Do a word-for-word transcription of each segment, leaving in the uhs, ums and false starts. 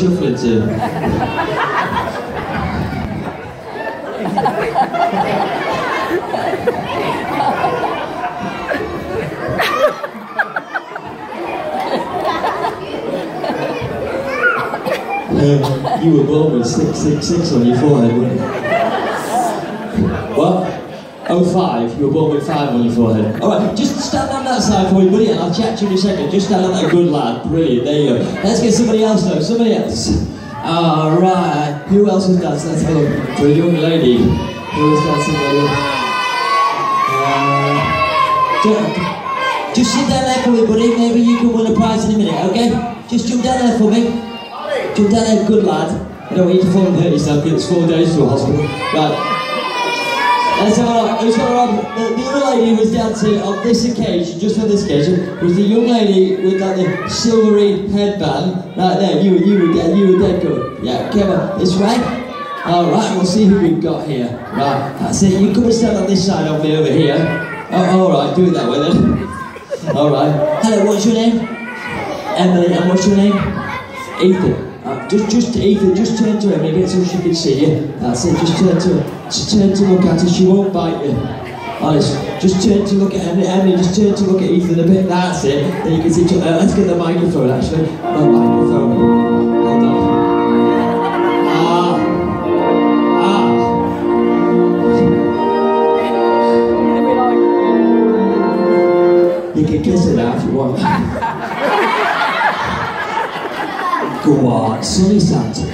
shuffling to? um, you were born with six six six on your forehead, weren't you? What? Oh, five. You were born with five on your forehead. Alright, just stand on that side for me, buddy, and I'll chat to you in a second. Just stand on that, good lad. Brilliant, there you go. Let's get somebody else now, somebody else. Alright, who else was dancing? Let's have a look. For a young lady. Who was dancing there? Uh, just, just sit down there for me, buddy. Maybe you can win a prize in a minute, okay? Just jump down there for me. Jump down there, good lad. I don't want you to fall and hurt yourself because it's four days to a hospital. Right. Let's have a look. Who's got her on? The, the other lady who was dancing on this occasion, just on this occasion, was the young lady with like the silvery headband. Right there, you, you were dead, you were dead good. Yeah, come on, this way. Alright, we'll see who we've got here. Right, that's it. You come and stand on this side of me over here. Oh, alright, do it that way then. Alright. Hello, what's your name? Emily, and what's your name? Ethan. Uh, just, just Ethan, just turn to her a bit so she can see you. That's it, just turn to her. Just turn to look at her, she won't bite you. Honest, just turn to look at Emily, Emily, just turn to look at Ethan a bit, that's it. Then you can see, uh, let's get the microphone actually. No microphone. Hold on. Ah. Ah. You can kiss her now if you want. Go on, sunny Santa.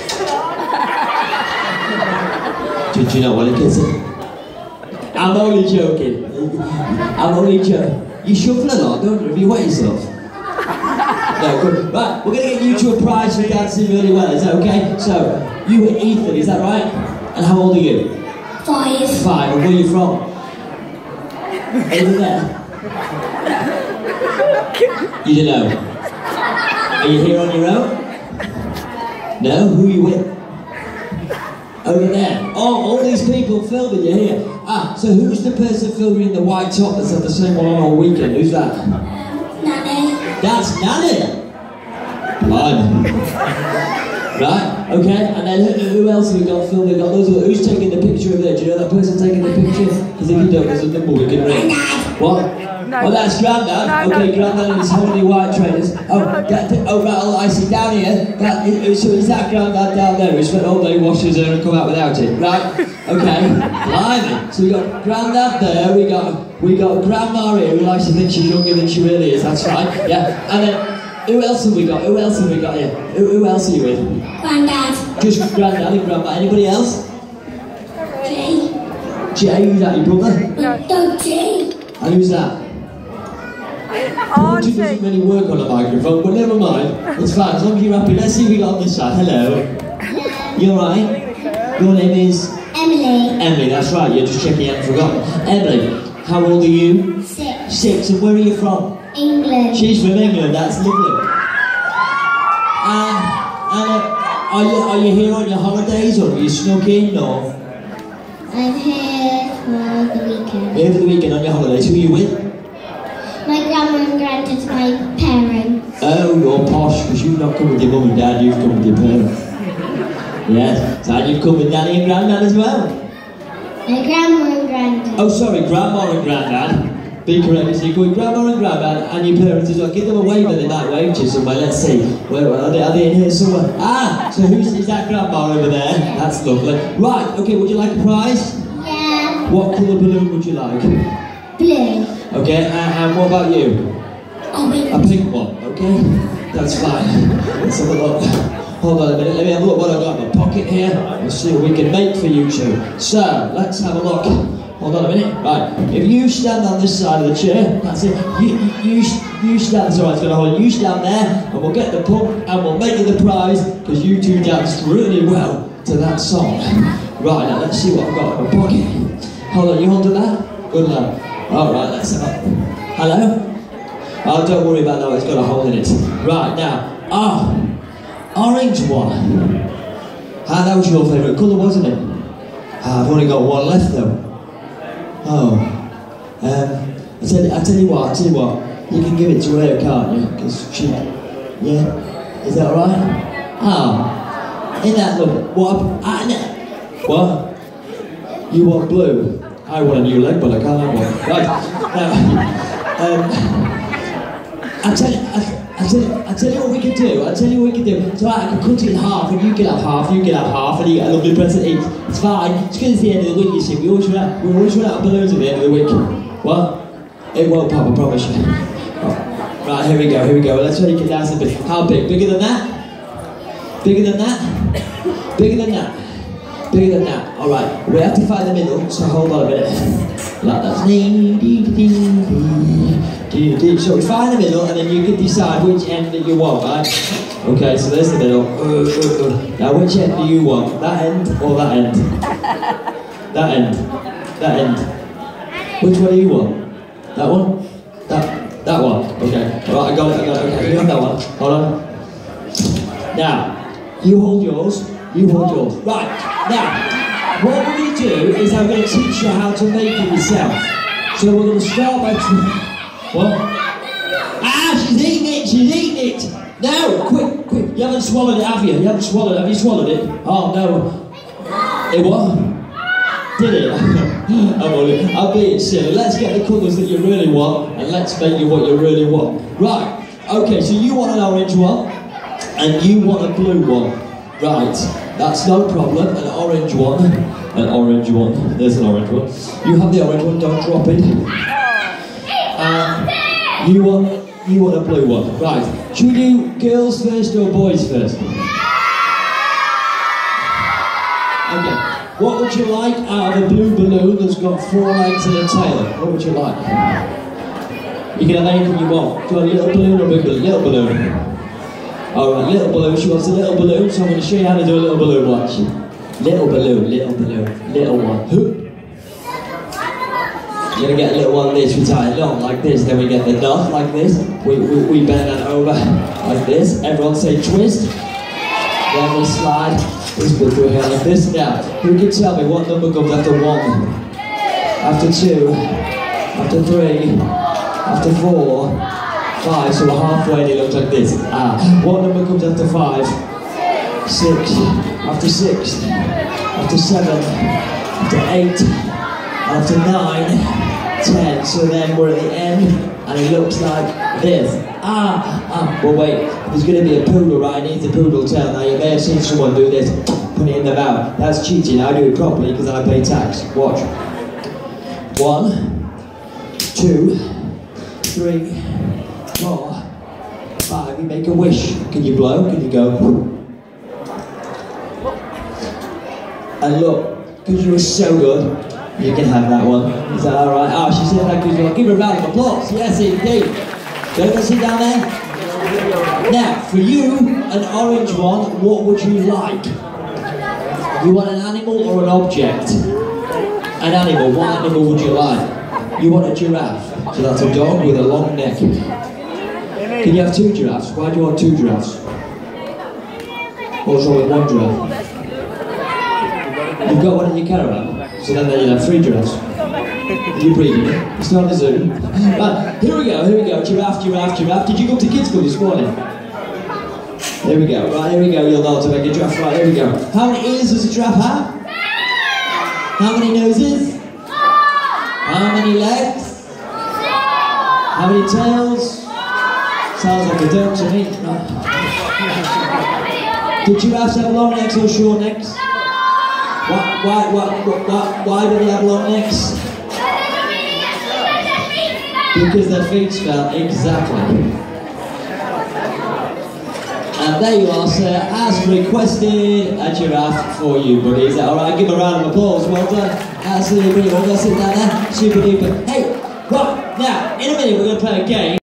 Do, do you not want to kiss it? I'm only joking. I'm only joking. You shuffle a lot, don't you? Have you wet yourself? No, good. Right, we're going to get you to a prize for dancing really well, is that okay? So, you were Ethan, is that right? And how old are you? Five. Five, and where are you from? Over there? You don't know? Are you here on your own? No? Who are you with? Over there. Oh, all these people filming you here. Ah, so who's the person filming in the white top that's had the same one on all weekend? Who's that? Nanny. That's Nanny! Fine. Right, okay, and then who, who else have we got filming? We've got those, who's taking the picture of there? Do you know that person taking the picture? Because if you don't, there's a number we can ring. What? No. Oh, that's Grandad. No, okay, no. Grandad and his holy white trainers. Oh, that, oh, right, oh, I see down here. That, is, so is that Grandad down there who spent all day washing his hair and come out without it? Right? Okay. Blimey. So we got Grandad there. We got we got Grandma here who likes to think she's younger than she really is. That's right. Yeah. And then who else have we got? Who else have we got here? Who, who else are you with? Grandad. Just Grandad and Grandma. Anybody else? Jay. Jay, who's that? Your brother? No, no Jay. And who's that? Auntie doesn't really work on a microphone, but never mind. It's fine, as long as you're happy. Let's see what we got on this side. Hello. Hello. You alright? Your name is? Emily. Emily, that's right. You're just checking you haven't forgotten. Emily, how old are you? Six. Six. And where are you from? England. She's from England. That's lovely. And, and uh, are you are you here on your holidays, or are you snuck in, or? I'm here for the weekend. Here for the weekend on your holidays. Who are you with? My grandma and granddad, my parents. Oh, you're posh, because you've not come with your mum and dad, you've come with your parents. Yes, so you've come with Nanny and Grandad as well. My grandma and granddad. Oh, sorry, Grandma and Grandad. Be correct, so you've got Grandma and Grandad and your parents as well. Give them a wave then, they might wave to you somewhere. Let's see. Where are they? Are they in here somewhere? Ah, so who's is that Grandma over there? That's lovely. Right, okay, would you like a prize? Yeah. What colour balloon would you like? Blue. Okay, and, and what about you? Orange. A pink one, okay? That's fine. Let's have a look. Hold on a minute, let me have a look what I've got in my pocket here. Let's see what we can make for you two. So, let's have a look. Hold on a minute. Right, if you stand on this side of the chair, that's it. You, you, you stand, so it's going to hold. You stand there, and we'll get the pump, and we'll make you the prize, because you two danced really well to that song. Right, now let's see what I've got in my pocket. Hold on, you hold to that? Good lad. Alright, let's have a... Hello? Oh, don't worry about that, it's got a hole in it. Right, now, ah, oh, orange one. Ah, that was your favourite colour, wasn't it? Ah, I've only got one left though. Oh. Um, I tell, I tell you what, I tell you what, you can give it to her, can't you? Because she... Yeah? Is that alright? Oh, in that look. What? Uh, what? You want blue? I want a new leg, but I can't have one. Right. Now, um, I tell you, I, I tell you, I tell you what we can do. I tell you what we can do. So I can cut it in half, and you can have half, you can have half, and you get a lovely present each. It's fine. It's because it's the end of the week, you see. We always run out, we always run out of balloons at the end of the week. What? It won't pop, I promise you. Oh. Right, here we go, here we go. Let's make it down a bit. How big? Bigger than that? Bigger than that? Bigger than that? Bigger than that. Alright, we have to find the middle, so hold on a minute. Like that. So we find the middle, and then you can decide which end that you want, right? Okay, so there's the middle. Now, which end do you want? That end or that end? That end. That end. Which one do you want? That one? That that one. Okay. Alright, I got it, I got it. Okay, you have that one. Hold on. Now, you hold yours. You hold yours. Right, now, what we're going to do is I'm going to teach you how to make it yourself. So we're going to start by... What? Ah, she's eating it, she's eating it! No, quick, quick, you haven't swallowed it, have you? You haven't swallowed it, have you swallowed it? Oh, no. It what? Did it? I'm only, I'm being silly. Let's get the colours that you really want, and let's make you what you really want. Right, okay, so you want an orange one, and you want a blue one. Right, that's no problem. An orange one, an orange one. There's an orange one. You have the orange one. Don't drop it. Uh, you want, you want a blue one. Right. Should we do girls first or boys first? Okay. What would you like out of a blue balloon that's got four legs and a tail? What would you like? You can have anything you want. Do you want a little balloon or a big balloon? Little balloon. Alright, little balloon, she wants a little balloon, so I'm going to show you how to do a little balloon, watch. Little balloon, little balloon, little one. You're going to get a little one like this, we tie it long like this, then we get the knot like this, we, we, we bend that over like this, everyone say twist, then we slide this bit through here like this. Now, who can tell me what number comes after one, after two, after three, after four, five, so we're halfway and it looks like this. Ah, what number comes after five? Six, after six, after seven, after eight, after nine, ten. So then we're at the end and it looks like this. Ah, ah, well wait, there's going to be a poodle, right? It needs a poodle tail. Now you may have seen someone do this, put it in the mouth. That's cheating, I do it properly because I pay tax. Watch. One, two, three, four, five. You make a wish. Can you blow? Can you go? And look, because you were so good, you can have that one. Is that alright? Oh, she said that because well. Give her a round of applause. Yes, indeed. Go and sit down there. Now, for you, an orange one, what would you like? You want an animal or an object? An animal. What animal would you like? You want a giraffe. So that's a dog with a long neck. Can you have two giraffes? Why do you want two giraffes? What's wrong with one giraffe? You've got one in your caravan, so then you'll have three giraffes. You're breeding it. It's not a zoo. Right, here we go, here we go. Giraffe, giraffe, giraffe. Did you go to kids' school this morning? Here we go. Right, here we go. You'll know how to make a giraffe. Right, here we go. How many ears does a giraffe have? How many noses? How many legs? How many tails? Sounds like a duck to me. Do giraffes have long necks or short necks? Why, why, why, why, why do they have long necks? Because their feet smell, exactly. And there you are, sir, as requested, a giraffe for you, buddy. Is that alright? Give a round of applause, well done. Absolutely brilliant. We're going to sit down there, super duper. Hey, right, now, in a minute we're going to play a game.